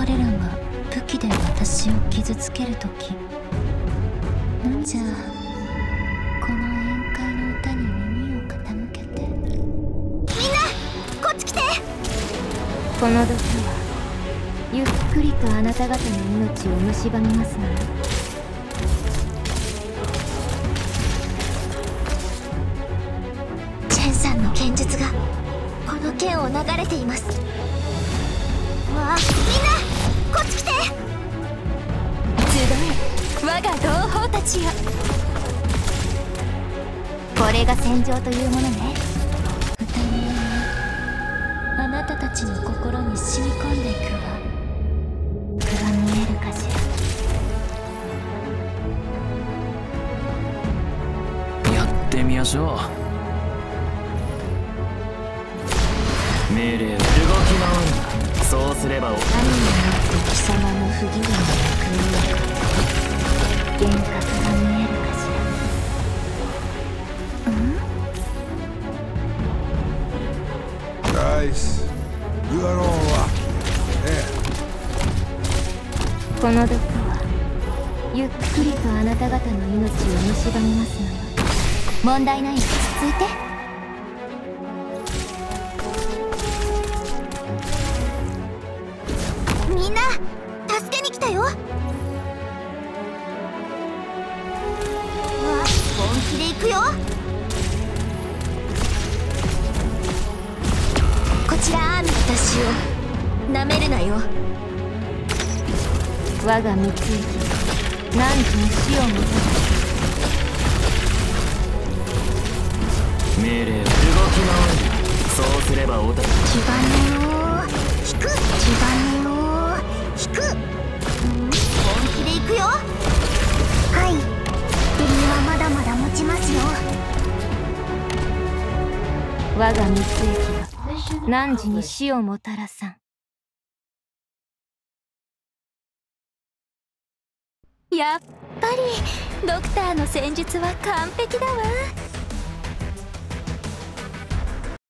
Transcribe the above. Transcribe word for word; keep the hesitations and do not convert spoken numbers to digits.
彼らが武器で私を傷つけるとき、なんじゃこの宴会の歌に耳を傾けて。みんなこっち来て。 この毒はゆっくりとあなた方の命を蝕みますのよ。 チェンさんの剣術がこの剣を流れています。わあ、みんなこっち来て。集え我が同胞たちよ。 これが戦場というものね。 歌にあなたたちの心に染み込んでいくわ。 図が見えるかしら。やってみましょう。命令を動き回るな。そうすればお神になって貴様の不義理の幻覚が見えるかしら。うん Guys, you are all up. Yeah. この毒はゆっくりとあなた方の命を蝕みますのよ。問題ない。落ち着いて。 みんな助けに来たよ。わあ、本気で行くよ。こちらアーミッ私をなめるなよ。 我が三つ息何時に死をもたらす。 命令を動き回るな。そうすればおた基盤を引く。基盤を引く。本気で行くよ。はい、敵はまだまだ持ちますよ。 我が三つ息が何時に死をもたらさん。 やっぱりドクターの戦術は完璧だわ。